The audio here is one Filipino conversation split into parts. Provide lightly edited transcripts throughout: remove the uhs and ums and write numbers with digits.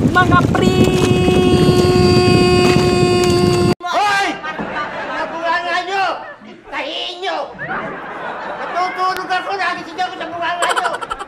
mga pre! Hoy! Nabunganga nyo! Tahiin nyo! Natutulog ako, nagising ako sa bunganga nyo!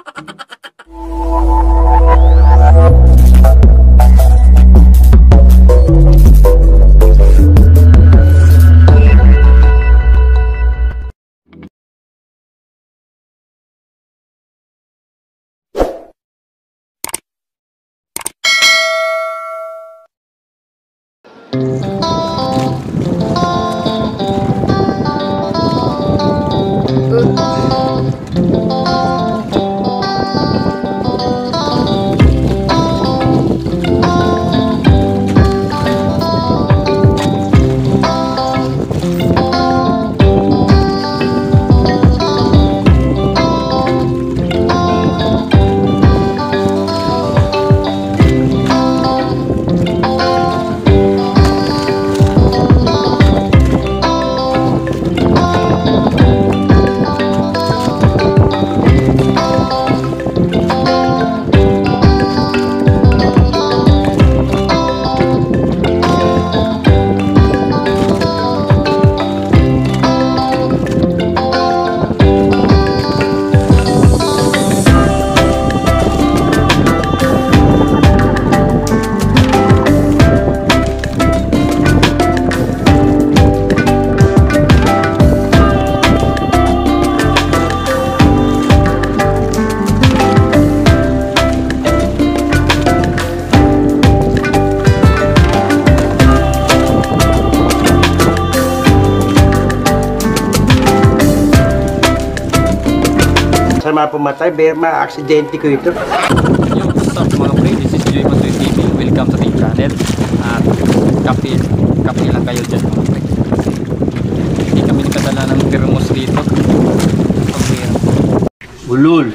Sa mga pumatay, ma-aksidente ko ito. Yo, what's up mga pre? This is Joy Matoy TV. Welcome to the channel. At kape lang kayo dyan mga pre. Hindi kami nakadala ng thermos dito. Ulul.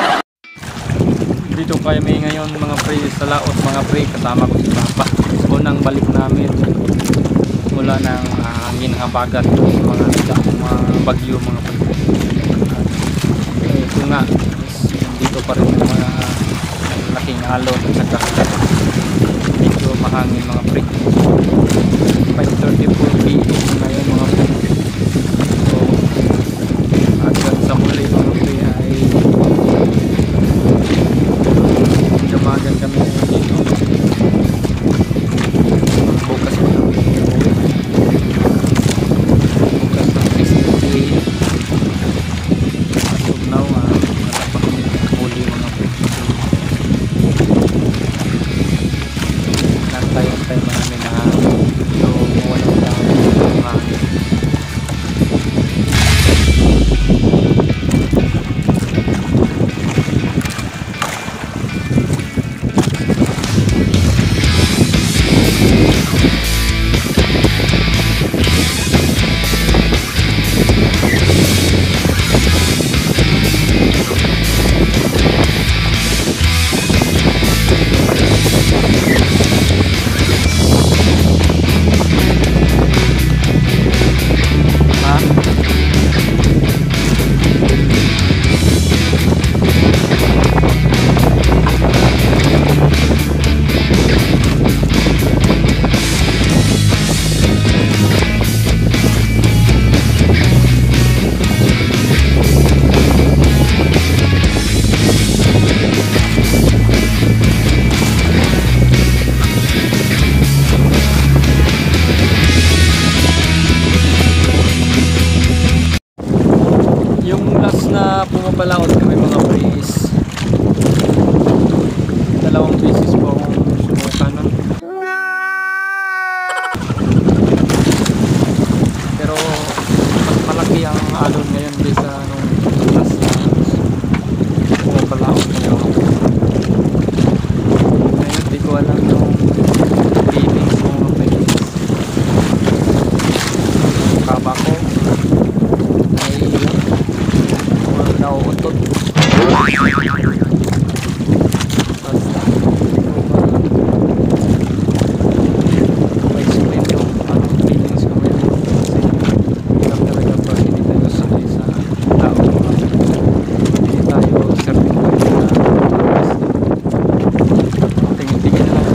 Dito kami ngayon mga pre sa Laos mga pre. Kasama ko si Papa. Unang balik namin mula ng hangin habagat mga bagyo mga pre. Ito nga, dito pa rin yung mga laking alon at saka medyo mahangin mga pre. 5:34 PM ngayon mga pre. So hanggang sa muli mga pre ay damagan kami dito. Bukas pa kami uuwi. Bukas ng 6 AM. Nantay namin na ito walang dami. Pumapalaot kami mga pre is 2 beses po akong sumuka nun. Pero mas malaki ang alon ngayon kaysa nung last na pumapalaot ngayon. Ngayon di ko alam yung feelings ng mga pre is kaba ko ay nauutot. Basta ma-explain yung anong feelings ko ngayon kasi hirap talaga pag hindi tayo sanay sa tao hindi tayo certified na tingin-tingin na lang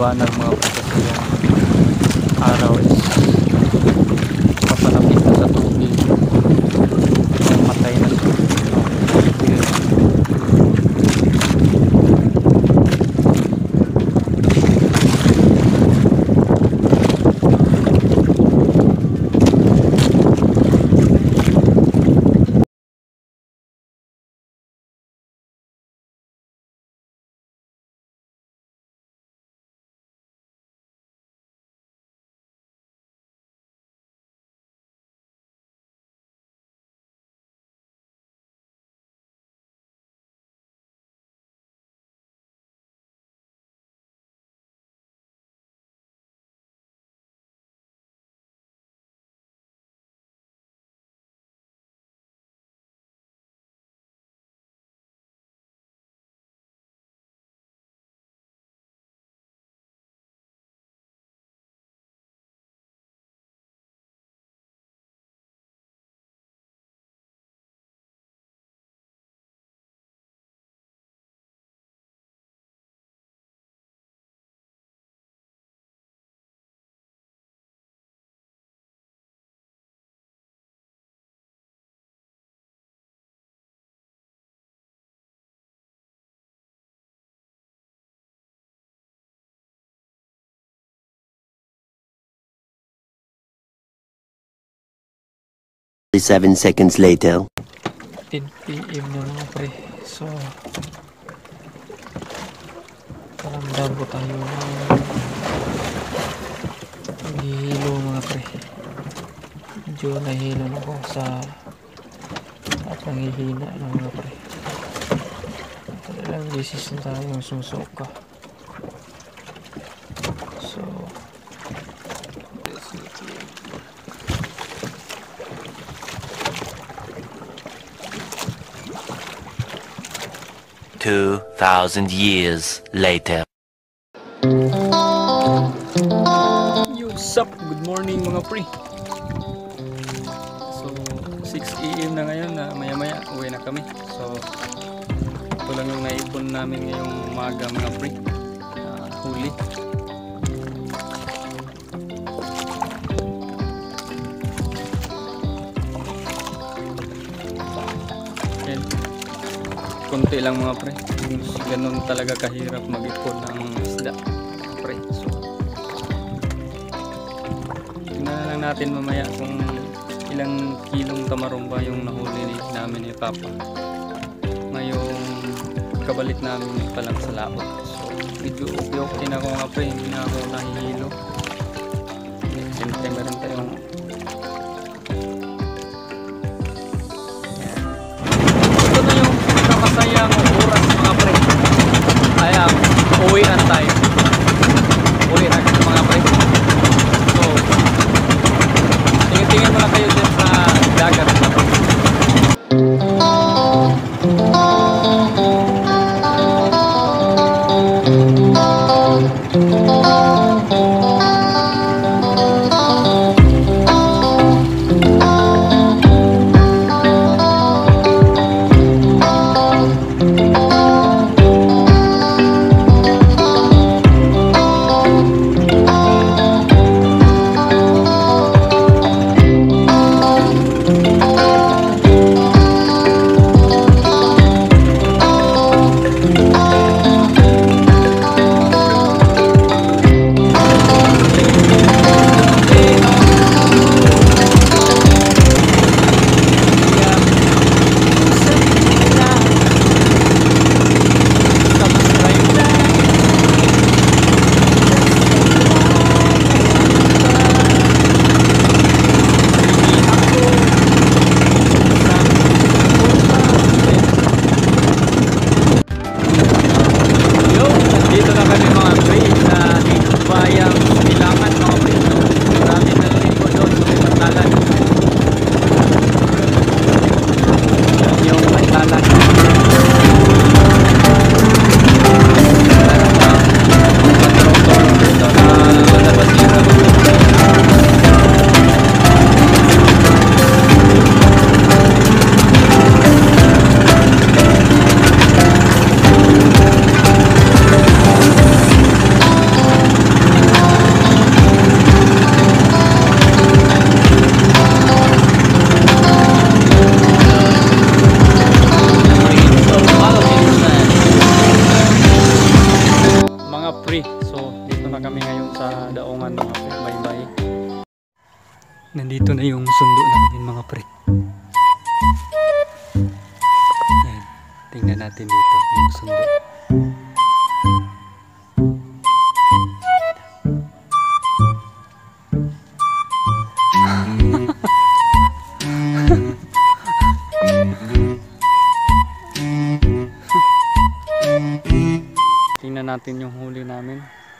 maliwanag mga pre, kasi yung araw is papalapit na sa tubig, matay na siya. Yun. 7 seconds later. 10 PM na mga pre. So paramdam ko tayo naghihilo mga pre. Medyo nahihilo na ako sa at nangihina na mga pre. Talagang beses na tayong susuka. So 2,000 years later. What's up? Good morning mga pre. So 6 AM na ngayon, na maya maya uwi na kami. So ito lang yung naipon namin ngayong umaga mga pre, huli. And konti lang mga pre, ganun talaga kahirap mag-ipon ng isda pre. So tingnan na lang natin mamaya kung ilang kilong tamarong ba yung nahuli namin ni Papa ngayong kabalik namin pa lang sa laot. So medyo okay na ako nga pre, hindi na ako nahihilo. Siyempre meron tayong masayang oras mga pre. Kaya uwi na tayo. Uwi na mga pre. So tingin-tingin mo lang kayo dyan sa dagat mga pre. pre. So dito na kami ngayon sa daungan mga pre. Bye-bye. Nandito na yung sundo namin mga pre. Yan. Tingnan natin dito yung sundo. Tingnan natin yung huli namin.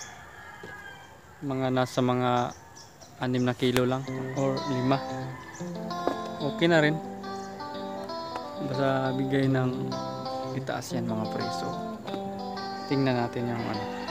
Nasa mga 6 na kilo lang or 5. Okay na rin. Basta bigay ng itaas yan mga pre. So tingnan natin yung ano.